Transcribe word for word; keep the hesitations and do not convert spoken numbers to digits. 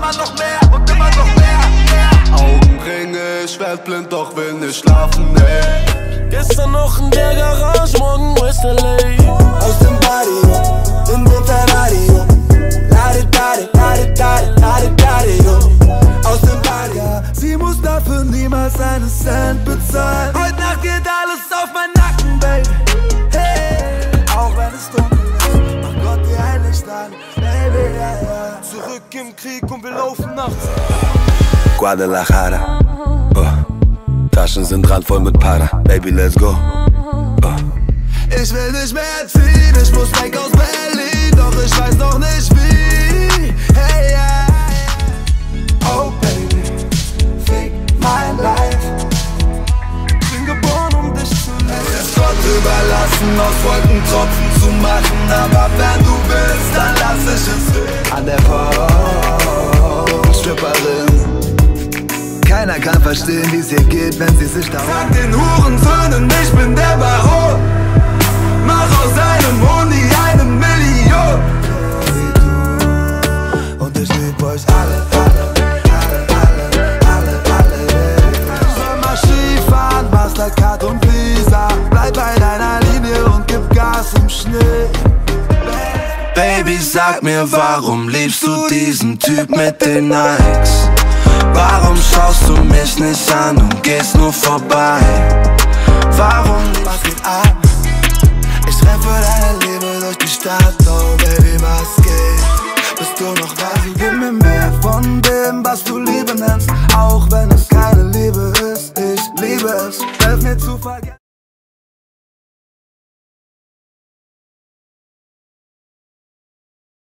immer noch mehr und immer noch mehr, mehr. Augenringe, ich werd blind, doch will nicht schlafen, ey. Gestern noch in der Garage, morgen West L A. Aus dem Barrio, in den Ferrario. Lade, lade, lade, lade, lade, lade, yo. Aus dem Barrio. Sie muss dafür niemals einen Cent bezahlen. Heute Nacht geht alles auf meinen Nacken, Baby. Hey, auch wenn es dunkel ist, mach Gott dir ein Licht an, Baby, ja, ja. Zurück im Krieg und wir laufen nachts. Guadalajara, oh. Taschen sind randvoll mit Para, Baby, let's go, oh. Ich will nicht mehr ziehen, ich muss weg aus Berlin, doch ich weiß noch nicht wie. Hey, yeah. Oh Baby, fick mein Life. Bin geboren, um dich zu lieben. Es ist Gott überlassen, aus Wolken Tropfen zu machen, aber wenn du willst, dann lass ich es sehen. An der Stripperin. Keiner kann verstehen, wie's hier geht, wenn sie sich da. Sag den Hurensöhnen, ich bin der Baron. Mach aus einem Moni eine Million. Und ich lieb euch alle, alle, alle, alle, alle, alle. Soll mal Skifahren, Mastercard und Visa. Bleib bei deiner Linie und gib Gas im Schnee. Baby, sag mir, warum liebst du diesen Typ mit den Nikes? Warum schaust du mich nicht an und gehst nur vorbei?